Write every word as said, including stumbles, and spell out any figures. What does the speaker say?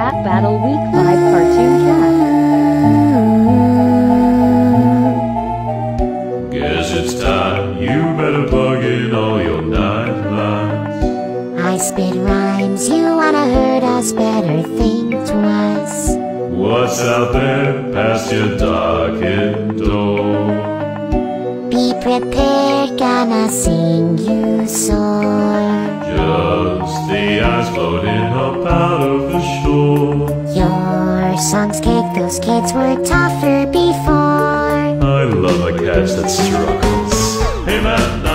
Rap Battle Week five Cartoon Cat. Guess it's time, you better plug in all your night lines. I spit rhymes, you wanna hurt us, better think twice. What's out there past your darkened door? Be prepared, gonna sing you sore. Just the ice floating up out of the shore. Your songs kick, those kids were tougher before. I love a catch that struggles. Hey man,